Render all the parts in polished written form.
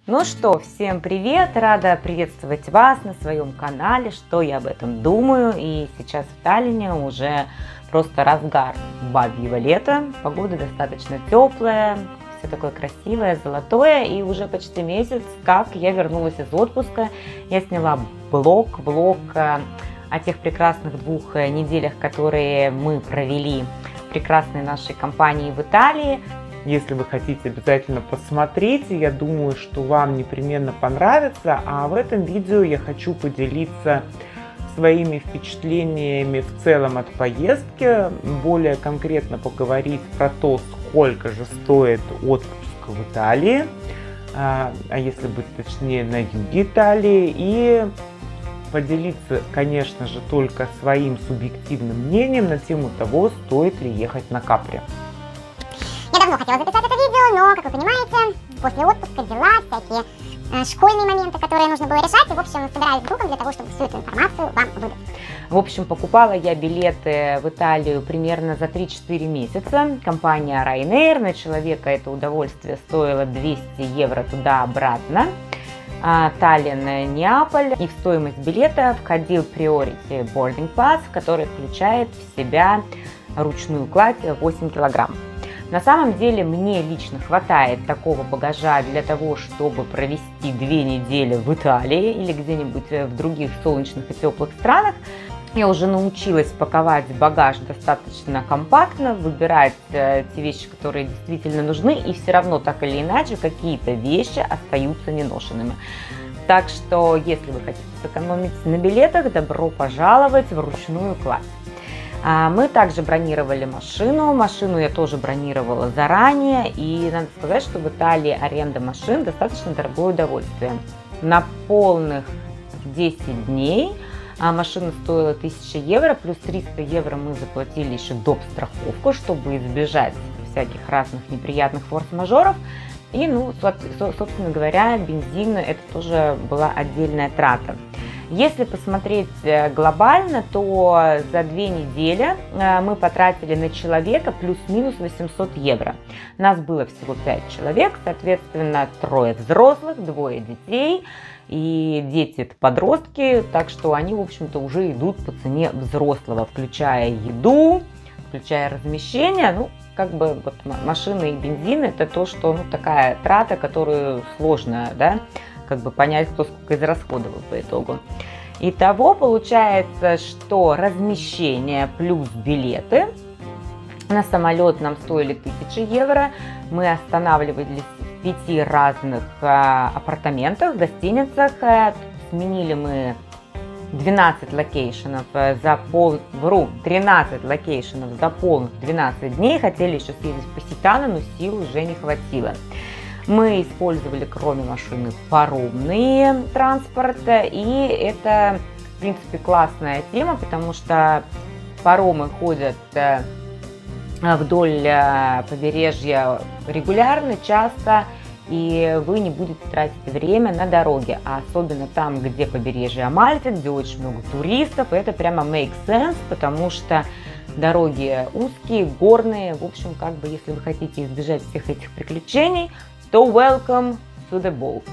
Ну что, всем привет! Рада приветствовать вас на своем канале, что я об этом думаю. И сейчас в Таллине уже просто разгар бабьего лета. Погода достаточно теплая, все такое красивое, золотое. И уже почти месяц, как я вернулась из отпуска, я сняла влог о тех прекрасных 2 неделях, которые мы провели в прекрасной нашей компании в Италии. Если вы хотите, обязательно посмотрите, я думаю, что вам непременно понравится. А в этом видео я хочу поделиться своими впечатлениями в целом от поездки, более конкретно поговорить про то, сколько же стоит отпуск в Италии, а если быть точнее, на юге Италии, и поделиться, конечно же, только своим субъективным мнением на тему того, стоит ли ехать на Капри. Я давно хотела записать это видео, но, как вы понимаете, после отпуска дела, всякие школьные моменты, которые нужно было решать, и, в общем, собирались группом для того, чтобы всю эту информацию вам выдать. В общем, покупала я билеты в Италию примерно за 3-4 месяца. Компания Ryanair, на человека это удовольствие стоило 200 евро туда-обратно. Таллин, Неаполь. И в стоимость билета входил Priority Boarding Pass, который включает в себя ручную кладь 8 килограмм. На самом деле мне лично хватает такого багажа для того, чтобы провести 2 недели в Италии или где-нибудь в других солнечных и теплых странах. Я уже научилась паковать багаж достаточно компактно, выбирать те вещи, которые действительно нужны, и все равно так или иначе какие-то вещи остаются неношенными. Так что, если вы хотите сэкономить на билетах, добро пожаловать в ручную кладь. Мы также бронировали машину. Машину я тоже бронировала заранее. И надо сказать, что в Италии аренда машин достаточно дорогое удовольствие. На полных 10 дней машина стоила 1000 евро, плюс 300 евро мы заплатили еще доп. Страховку, чтобы избежать всяких разных неприятных форс-мажоров. И, собственно говоря, бензин это тоже была отдельная трата. Если посмотреть глобально, то за 2 недели мы потратили на человека плюс-минус 800 евро. Нас было всего 5 человек, соответственно, 3 взрослых, 2 детей. И дети это подростки, так что они, в общем-то, уже идут по цене взрослого, включая еду, включая размещение. Вот машина и бензин это то, что такая трата, которую сложно, понять, кто сколько израсходовал по итогу. Итого получается, что размещение плюс билеты на самолет нам стоили 1000 евро. Мы останавливались в 5 разных апартаментах, гостиницах. Сменили мы 12 локейшенов за 13 локейшенов за полных 12 дней. Хотели еще съездить в Поситано, но сил уже не хватило. Мы использовали, кроме машины, паромный транспорт, и это, в принципе, классная тема, потому что паромы ходят вдоль побережья регулярно, часто, и вы не будете тратить время на дороге, а особенно там, где побережье Амальфи, где очень много туристов, это прямо make sense, потому что дороги узкие, горные, в общем, если вы хотите избежать всех этих приключений, то welcome to the boat.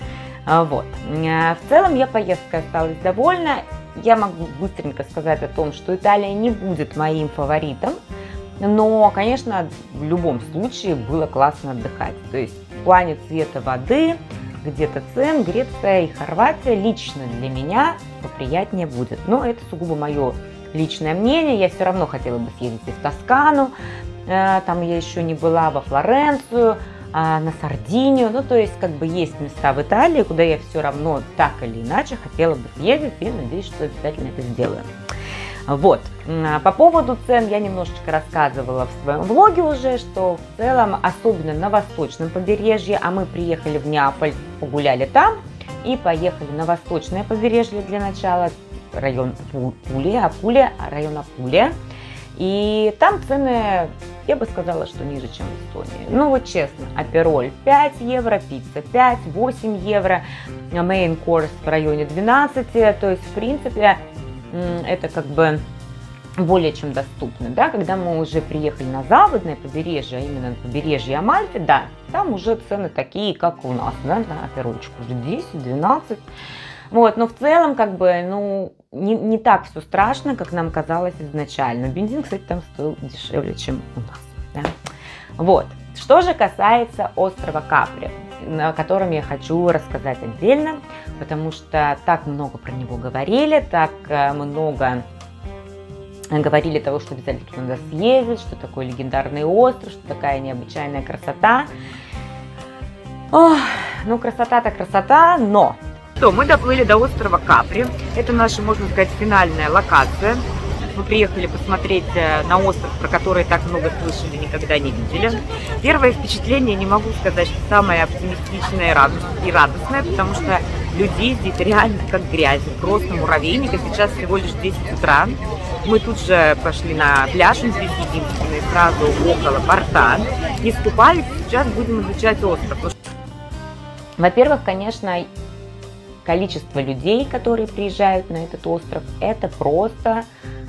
В целом я поездкой осталась довольна. Я могу быстренько сказать о том, что Италия не будет моим фаворитом, но, конечно, в любом случае было классно отдыхать. То есть в плане цвета воды, где-то цен, Греция и Хорватия лично для меня поприятнее будет. Но это сугубо мое личное мнение. Я все равно хотела бы съездить и в Тоскану, там я еще не была, во Флоренцию, на Сардинию, то есть есть места в Италии, куда я все равно так или иначе хотела бы съездить, и надеюсь, что обязательно это сделаю. По поводу цен я немножечко рассказывала в своем влоге уже, что в целом, особенно на восточном побережье, а мы приехали в Неаполь, погуляли там и поехали на восточное побережье для начала, район район Апулия. И там цены, я бы сказала, что ниже, чем в Эстонии. Честно, апероль 5 евро, пицца 5, 8 евро, main course в районе 12. То есть, в принципе, это более чем доступны, да, когда мы уже приехали на западное побережье, а именно на побережье Амальфи, да, там уже цены такие, как у нас, да, на оперочку уже 10-12, вот, но в целом, как бы, ну, не так все страшно, как нам казалось изначально. Бензин, кстати, там стоил дешевле, чем у нас, да. Вот, что же касается острова Капри, о котором я хочу рассказать отдельно, потому что так много про него говорили, так много говорили того, что обязательно туда надо съездить, что такое легендарный остров, что такая необычайная красота. Ох, ну, красота-то красота, но... Что, мы доплыли до острова Капри. Это наша, можно сказать, финальная локация. Мы приехали посмотреть на остров, про который так много слышали, никогда не видели. Первое впечатление, не могу сказать, что самое оптимистичное и радостное, потому что людей здесь реально как грязи, просто муравейник. И сейчас всего лишь 10 утра. Мы тут же пошли на пляж, он здесь единственный, сразу около порта. Искупались, сейчас будем изучать остров. Во-первых, конечно, количество людей, которые приезжают на этот остров, это просто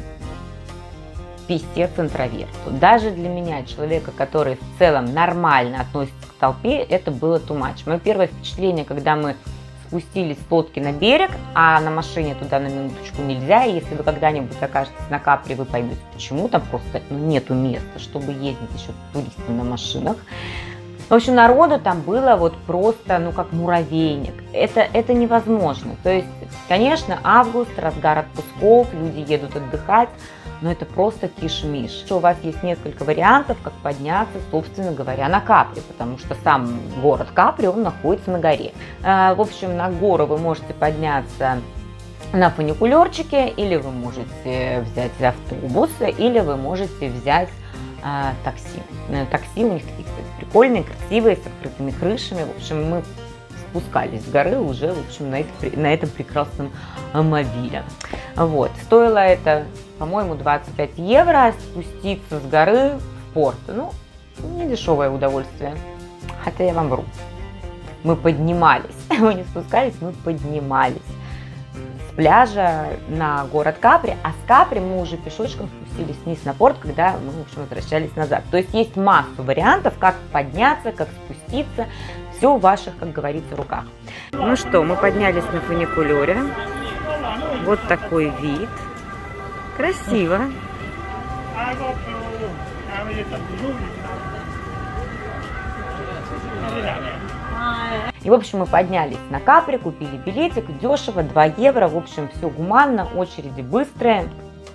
пиздец интроверту. Даже для меня, человека, который в целом нормально относится к толпе, это было too much. Мое первое впечатление, когда мы спустились с лодки на берег, а на машине туда на минуточку нельзя, и если вы когда-нибудь окажетесь на Капри, вы поймете, почему там просто нету места, чтобы ездить еще туристам на машинах. В общем, народу там было вот просто, ну, как муравейник. Это невозможно. То есть, конечно, август, разгар отпусков, люди едут отдыхать, но это просто тишь-миш. У вас есть несколько вариантов, как подняться, собственно говоря, на Капри, потому что сам город Капри, он находится на горе. В общем, на гору вы можете подняться на фуникулерчике, или вы можете взять автобус, или вы можете взять такси. Такси у них такие, кстати, прикольные, красивые, с открытыми крышами. В общем, мы спускались с горы уже, в общем, на этом прекрасном мобиле. Вот. Стоило это, по-моему, 25 евро спуститься с горы в порт. Ну, не дешевое удовольствие. Хотя я вам вру. Мы поднимались. Мы не спускались, мы поднимались с пляжа на город Капри, а с Капри мы уже пешочком спустились вниз на порт, когда мы, в общем, возвращались назад. То есть есть массу вариантов, как подняться, как спуститься. Все в ваших, как говорится, руках. Ну что, мы поднялись на фуникулере. Вот такой вид. Красиво. И, в общем, мы поднялись на Капри, купили билетик, дешево, 2 евро, в общем, все гуманно, очереди быстрые.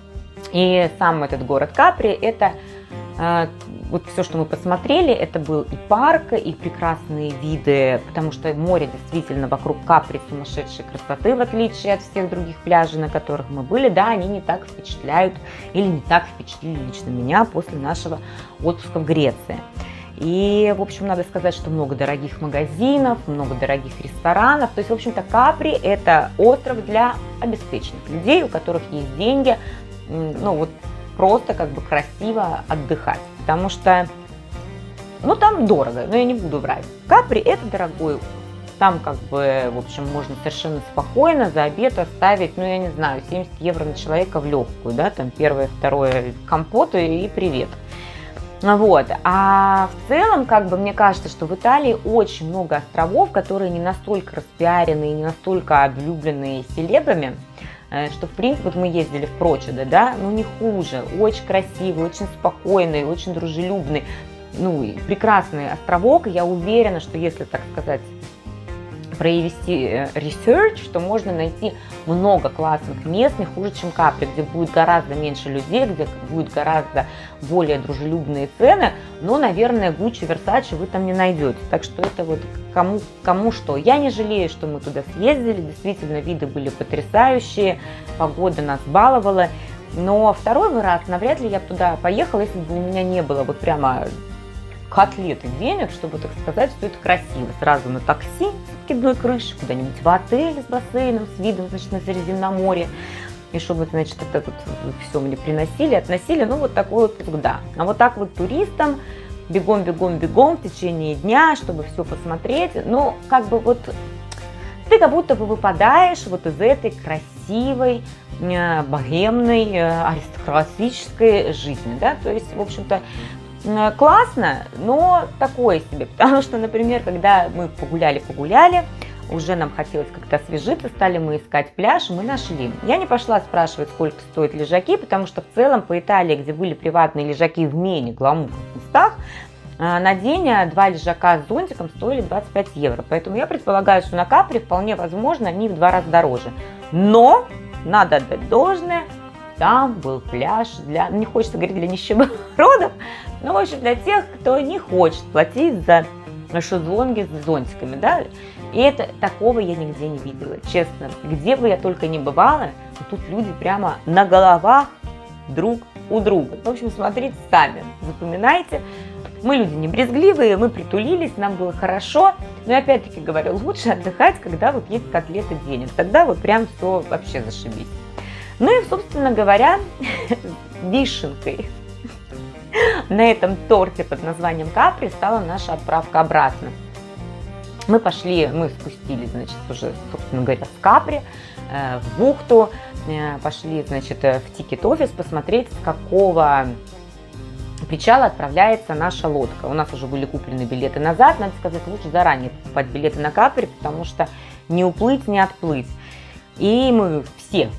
И сам этот город Капри, это вот все, что мы посмотрели, это был и парк, и прекрасные виды, потому что море действительно вокруг Капри сумасшедшей красоты, в отличие от всех других пляжей, на которых мы были. Да, они не так впечатляют, или не так впечатлили лично меня после нашего отпуска в Греции. И, в общем, надо сказать, что много дорогих магазинов, много дорогих ресторанов. То есть, в общем-то, Капри – это остров для обеспеченных людей, у которых есть деньги, ну, вот просто как бы красиво отдыхать. Потому что, ну, там дорого, но я не буду врать. Капри – это дорогой остров. Там, как бы, в общем, можно совершенно спокойно за обед оставить, ну, я не знаю, 70 евро на человека в легкую, да, там первое, второе компоты и привет. Вот. А в целом, как бы, мне кажется, что в Италии очень много островов, которые не настолько распиарены и не настолько облюблены селебами, что, в принципе, вот мы ездили в Прочедо, да, ну, не хуже, очень красивый, очень спокойный, очень дружелюбный, ну, и прекрасный островок. Я уверена, что если, так сказать, провести research, то можно найти много классных мест, не хуже, чем Капри, где будет гораздо меньше людей, где будет гораздо более дружелюбные цены, но, наверное, Гуччи, Версачи вы там не найдете. Так что это вот кому что. Я не жалею, что мы туда съездили, действительно, виды были потрясающие, погода нас баловала, но второй раз навряд ли я бы туда поехала, если бы у меня не было вот прямо котлеты денег, чтобы, так сказать, все это красиво. Сразу на такси с откидной крышей, куда-нибудь в отель с бассейном, с видом, значит, на Средиземноморье. И чтобы, значит, это вот все мне приносили, относили, ну, вот такой вот всегда. А вот так вот туристам бегом в течение дня, чтобы все посмотреть, ну, как бы вот ты как будто бы выпадаешь вот из этой красивой красивой, богемной, аристократической жизни, да, то есть, в общем-то, классно, но такое себе, потому что, например, когда мы погуляли, уже нам хотелось как-то освежиться, стали мы искать пляж, мы нашли. Я не пошла спрашивать, сколько стоят лежаки, потому что в целом по Италии, где были приватные лежаки в менее гламурных местах, на день 2 лежака с зонтиком стоили 25 евро. Поэтому я предполагаю, что на Капри вполне возможно они в 2 раза дороже. Но надо отдать должное, там был пляж для, не хочется говорить для нищебродов, но в общем для тех, кто не хочет платить за шезлонги с зонтиками, да. И это такого я нигде не видела, честно. Где бы я только не бывала, тут люди прямо на головах друг у друга. В общем, смотрите сами, запоминайте. Мы люди не брезгливые, мы притулились, нам было хорошо. Но я опять-таки говорю, лучше отдыхать, когда вот есть котлеты денег. Тогда вот прям все вообще зашибись. Ну и, собственно говоря, вишенкой на этом торте под названием Капри стала наша отправка обратно. Мы спустились, значит, уже, собственно говоря, с Капри в бухту, пошли, значит, в тикет-офис посмотреть, с какого причала отправляется наша лодка. У нас уже были куплены билеты назад, надо сказать, лучше заранее покупать билеты на Капри, потому что не уплыть, не отплыть. И мы все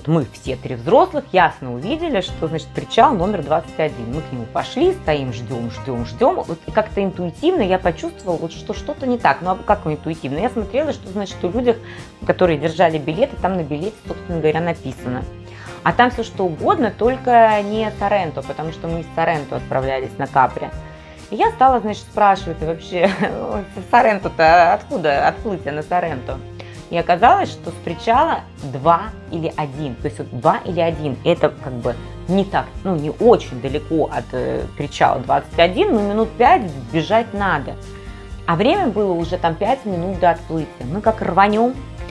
3 взрослых ясно увидели, что, значит, причал номер 21. Мы к нему пошли, стоим, ждем. Вот, и как-то интуитивно я почувствовала, вот, что что-то не так. Ну, а как интуитивно? Я смотрела, что, значит, у людей, которые держали билеты, там на билете, собственно говоря, написано. А там все что угодно, только не Соренто, потому что мы из Соренто отправлялись на Капри. И я стала, значит, спрашивать вообще, Соренто-то откуда отплытие на Соренто? И оказалось, что с причала 2 или 1, то есть вот 2 или 1, это как бы не так, ну не очень далеко от причала 21, но минут 5 бежать надо. А время было уже там 5 минут до отплытия. Мы как рванем,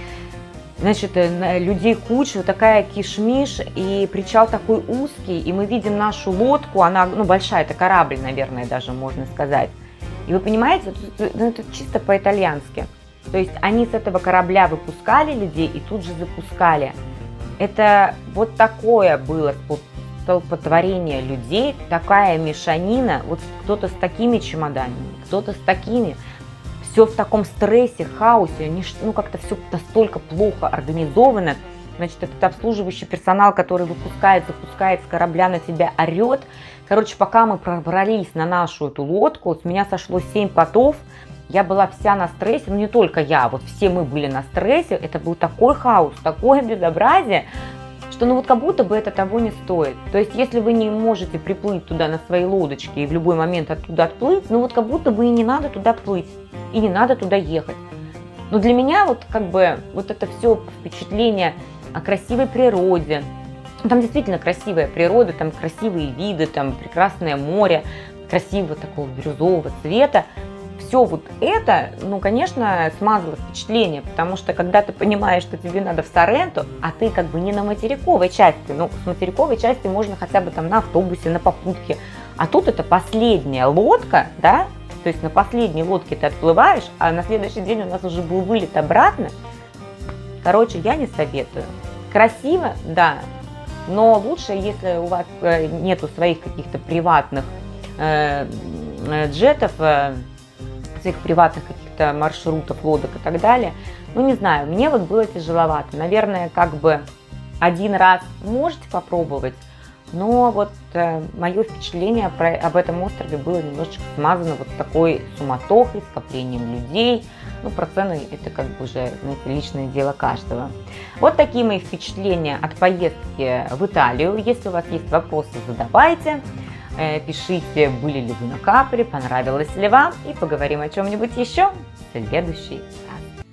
значит, людей куча, вот такая кишмиш, и причал такой узкий, и мы видим нашу лодку, она, ну большая, это корабль, наверное, даже можно сказать. И вы понимаете, это чисто по-итальянски. То есть они с этого корабля выпускали людей и тут же запускали. Это вот такое было столпотворение людей, такая мешанина. Вот кто-то с такими чемоданами, кто-то с такими. Все в таком стрессе, хаосе. Ну как-то все настолько плохо организовано. Значит, этот обслуживающий персонал, который запускает с корабля, на тебя орет. Короче, пока мы пробрались на нашу эту лодку, с меня сошло 7 потов. Я была вся на стрессе, но не только я, вот все мы были на стрессе. Это был такой хаос, такое безобразие, что ну вот как будто бы это того не стоит. То есть если вы не можете приплыть туда на своей лодочке и в любой момент оттуда отплыть, ну вот как будто бы и не надо туда плыть, и не надо туда ехать. Но для меня вот как бы вот это все впечатление о красивой природе. Там действительно красивая природа, там красивые виды, там прекрасное море, красивого такого бирюзового цвета. Все вот это, ну, конечно, смазало впечатление, потому что когда ты понимаешь, что тебе надо в Соренто, а ты как бы не на материковой части, ну, с материковой части можно хотя бы там на автобусе, на попутке, а тут это последняя лодка, да, то есть на последней лодке ты отплываешь, а на следующий день у нас уже был вылет обратно. Короче, я не советую. Красиво, да, но лучше, если у вас нету своих каких-то приватных джетов, своих приватных каких-то маршрутов, лодок и так далее. Ну, не знаю, мне вот было тяжеловато. Наверное, как бы один раз можете попробовать, но вот мое впечатление об этом острове было немножечко смазано вот такой суматохой, скоплением людей. Ну, про цены это как бы уже, знаете, личное дело каждого. Вот такие мои впечатления от поездки в Италию. Если у вас есть вопросы, задавайте. Пишите, были ли вы на Капри, понравилось ли вам, и поговорим о чем-нибудь еще в следующий раз.